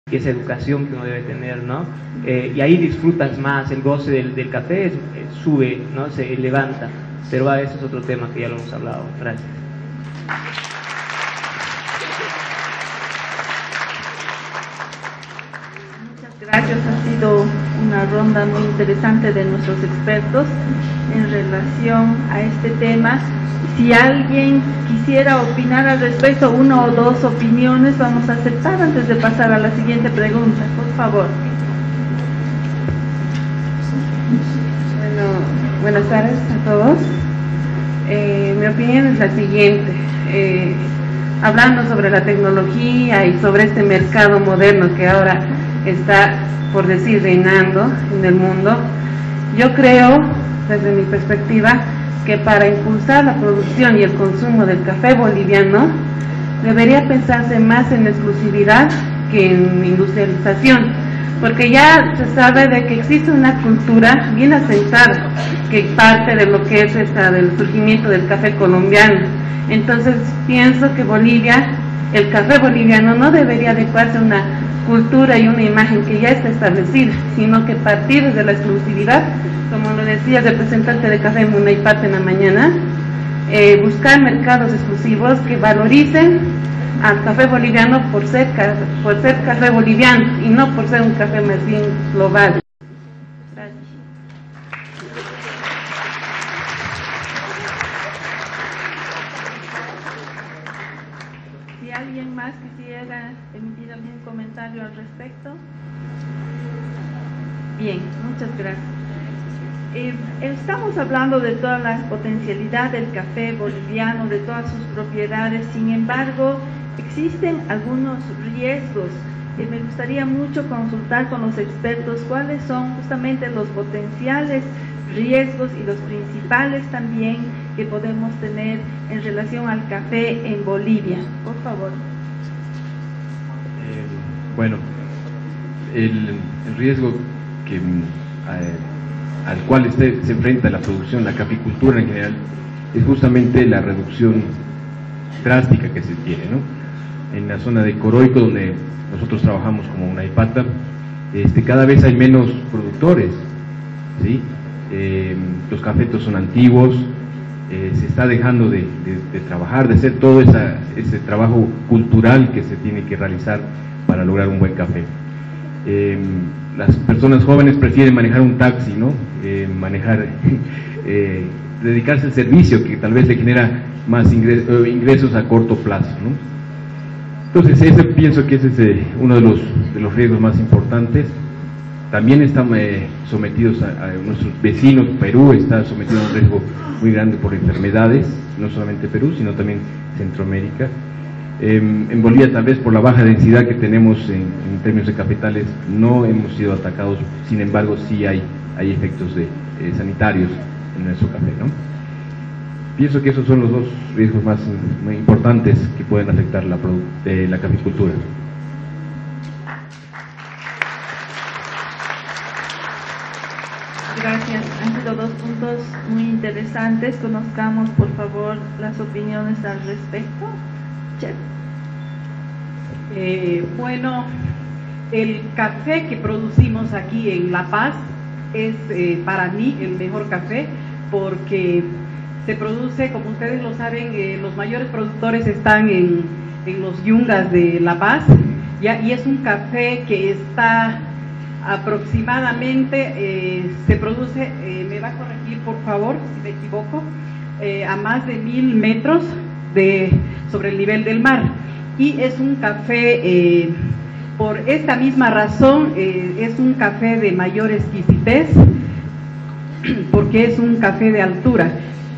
y esa educación que uno debe tener, ¿no? Y ahí disfrutas más, el goce del café sube, ¿no? Se levanta, pero ese es otro tema que ya lo hemos hablado. Gracias. Muchas gracias, ha sido una ronda muy interesante de nuestros expertos en relación a este tema. Si alguien quisiera opinar al respecto, una o dos opiniones vamos a aceptar antes de pasar a la siguiente pregunta, por favor. Bueno, buenas tardes a todos. Mi opinión es la siguiente. Hablando sobre la tecnología y sobre este mercado moderno que ahora está, por decir, reinando en el mundo, yo creo, desde mi perspectiva, que para impulsar la producción y el consumo del café boliviano debería pensarse más en exclusividad que en industrialización, porque ya se sabe de que existe una cultura bien asentada que parte de lo que es del surgimiento del café colombiano. Entonces pienso que Bolivia, el café boliviano no debería adecuarse a una cultura y una imagen que ya está establecida, sino que partir de la exclusividad, como lo decía el representante de Café Munaipata en la mañana, buscar mercados exclusivos que valoricen al café boliviano por ser café boliviano y no por ser un café más bien global. Gracias. Si alguien más quisiera emitir algún comentario al respecto. Bien, muchas gracias. Estamos hablando de toda la potencialidad del café boliviano, de todas sus propiedades. Sin embargo, existen algunos riesgos. Me gustaría mucho consultar con los expertos cuáles son justamente los potenciales riesgos y los principales también que podemos tener en relación al café en Bolivia. Por favor. Bueno, el riesgo que al cual se enfrenta la producción, la caficultura en general, es justamente la reducción drástica que se tiene, ¿no? En la zona de Coroico, donde nosotros trabajamos como Munaipata, cada vez hay menos productores, ¿sí? Los cafetos son antiguos, se está dejando de trabajar, de hacer todo ese trabajo cultural que se tiene que realizar para lograr un buen café. Las personas jóvenes prefieren manejar un taxi, ¿no? Dedicarse al servicio que tal vez le genera más ingresos a corto plazo, ¿no? Entonces pienso que ese es uno de los riesgos más importantes. También están sometidos a nuestros vecinos. Perú está sometido a un riesgo muy grande por enfermedades, no solamente Perú, sino también Centroamérica. En Bolivia, tal vez por la baja densidad que tenemos en términos de capitales, no hemos sido atacados. Sin embargo, sí hay efectos sanitarios en nuestro café, ¿no? Pienso que esos son los dos riesgos más muy importantes que pueden afectar la caficultura. Gracias, han sido dos puntos muy interesantes. Conozcamos, por favor, las opiniones al respecto. Bueno, el café que producimos aquí en La Paz es para mí el mejor café, porque se produce, como ustedes lo saben, los mayores productores están en los yungas de La Paz, y es un café que está aproximadamente, se produce, me va a corregir por favor si me equivoco, a más de 1000 metros sobre el nivel del mar, y es un café, por esta misma razón, es un café de mayor exquisitez, porque es un café de altura.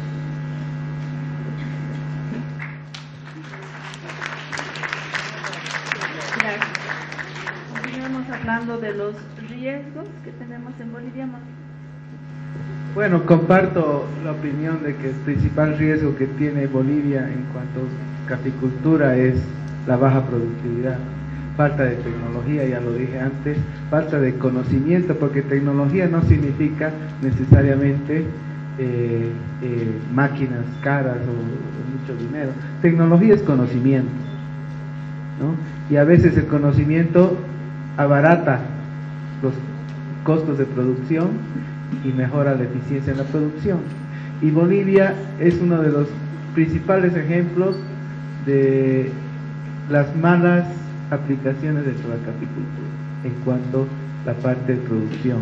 Continuamos hablando de los riesgos que tenemos en Bolivia. Bueno, comparto la opinión de que el principal riesgo que tiene Bolivia en cuanto a caficultura es la baja productividad, falta de tecnología, ya lo dije antes, falta de conocimiento, porque tecnología no significa necesariamente máquinas caras o mucho dinero. Tecnología es conocimiento, ¿no? Y a veces el conocimiento abarata los costos de producción y mejora la eficiencia en la producción. Y Bolivia es uno de los principales ejemplos de las malas aplicaciones dentro de la caficultura en cuanto a la parte de producción.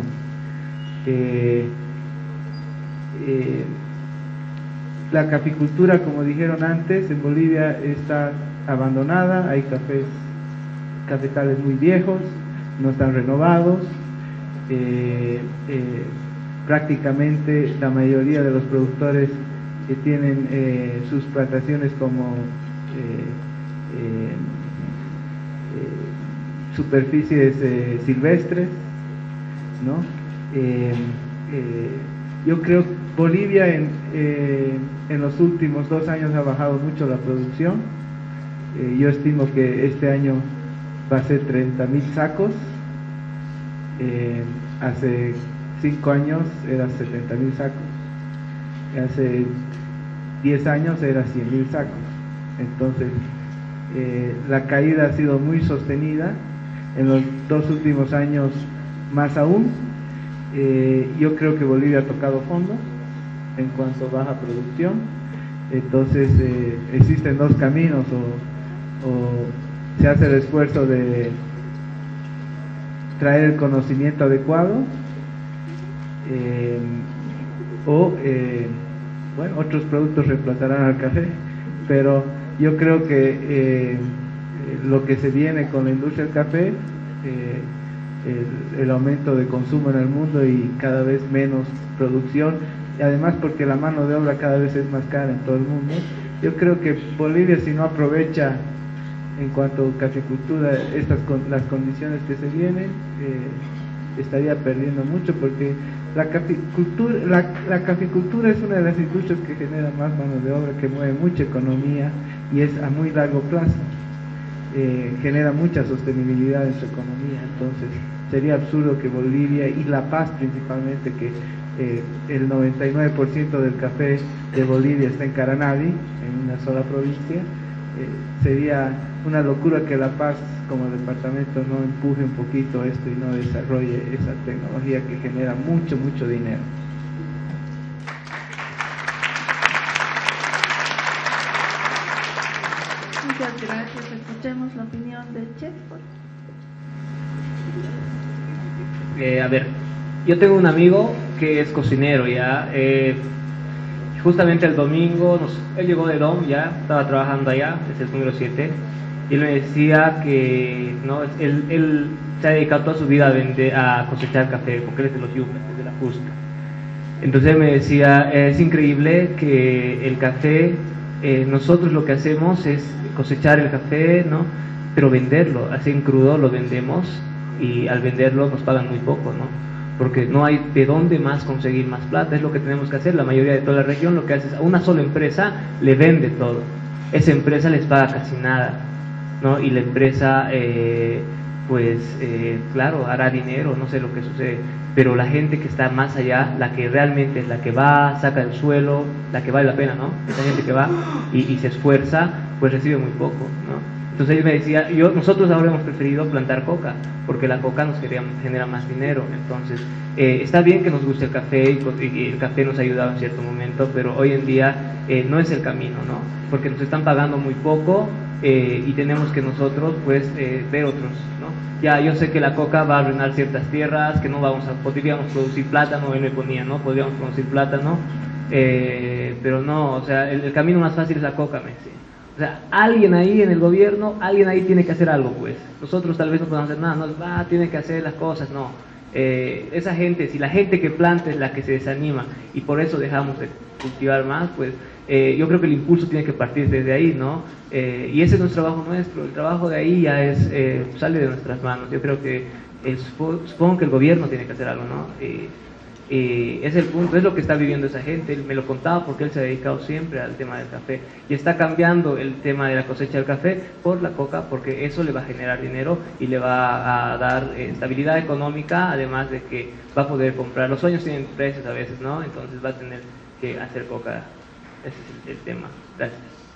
La caficultura, como dijeron antes, en Bolivia está abandonada, hay cafetales muy viejos, no están renovados, prácticamente la mayoría de los productores que tienen sus plantaciones como superficies silvestres, ¿no? Yo creo que Bolivia en los últimos 2 años ha bajado mucho la producción. Yo estimo que este año va a ser 30.000 sacos. Hace 5 años era 70.000 sacos. Hace 10 años era 100.000 sacos. Entonces, la caída ha sido muy sostenida. En los 2 últimos años más aún. Yo creo que Bolivia ha tocado fondo en cuanto a baja producción. Entonces existen 2 caminos: o se hace el esfuerzo de traer el conocimiento adecuado, bueno, otros productos reemplazarán al café, pero yo creo que lo que se viene con la industria del café, el aumento de consumo en el mundo y cada vez menos producción, y además porque la mano de obra cada vez es más cara en todo el mundo. Yo creo que Bolivia, si no aprovecha en cuanto a caficultura las condiciones que se vienen, estaría perdiendo mucho, porque la caficultura es una de las industrias que genera más mano de obra, que mueve mucha economía y es a muy largo plazo. Genera mucha sostenibilidad en su economía. Entonces sería absurdo que Bolivia y La Paz principalmente, que el 99% del café de Bolivia está en Caranavi, en una sola provincia, sería una locura que La Paz como departamento no empuje un poquito esto y no desarrolle esa tecnología que genera mucho dinero. Muchas gracias. Escuchemos la opinión del chef. A ver, yo tengo un amigo que es cocinero ya. Justamente el domingo, él llegó de DOM ya, estaba trabajando allá, es el número 7, y él me decía que no, él se ha dedicado toda su vida a cosechar café, porque él es de los Yucas, es de la Justa. Entonces él me decía, es increíble que el café, nosotros lo que hacemos es cosechar el café, ¿no? Pero venderlo, así en crudo lo vendemos, y al venderlo nos pagan muy poco, ¿no? Porque no hay de dónde más conseguir más plata. Es lo que tenemos que hacer. La mayoría de toda la región lo que hace es a una sola empresa le vende todo. Esa empresa les paga casi nada, ¿no? Y la empresa claro, hará dinero, no sé lo que sucede, pero la gente que está más allá, la que realmente es la que va, saca del suelo, la que vale la pena, ¿no? Esa gente que va y se esfuerza, pues recibe muy poco, ¿no? Entonces él me decía, nosotros ahora hemos preferido plantar coca, porque la coca nos genera más dinero. Entonces, está bien que nos guste el café y el café nos ha ayudado en cierto momento, pero hoy en día no es el camino, ¿no? Porque nos están pagando muy poco y tenemos que nosotros, pues, ver otros, ¿no? Ya yo sé que la coca va a arruinar ciertas tierras, que no podríamos producir plátano, él me ponía, ¿no? Podríamos producir plátano, pero no, o sea, el camino más fácil es la coca, me decía. O sea, alguien ahí en el gobierno, alguien ahí tiene que hacer algo, pues. Nosotros tal vez no podemos hacer nada, no, tiene que hacer las cosas, no. Esa gente, si la gente que planta es la que se desanima y por eso dejamos de cultivar más, pues yo creo que el impulso tiene que partir desde ahí, ¿no? Y ese es nuestro trabajo nuestro, el trabajo de ahí ya sale de nuestras manos. Yo creo que supongo que el gobierno tiene que hacer algo, ¿no? Es el punto, es lo que está viviendo esa gente. Él me lo contaba porque él se ha dedicado siempre al tema del café y está cambiando el tema de la cosecha del café por la coca, porque eso le va a generar dinero y le va a dar estabilidad económica, además de que va a poder comprar. Los sueños tienen precios a veces, ¿no? Entonces va a tener que hacer coca. Ese es el tema. Gracias.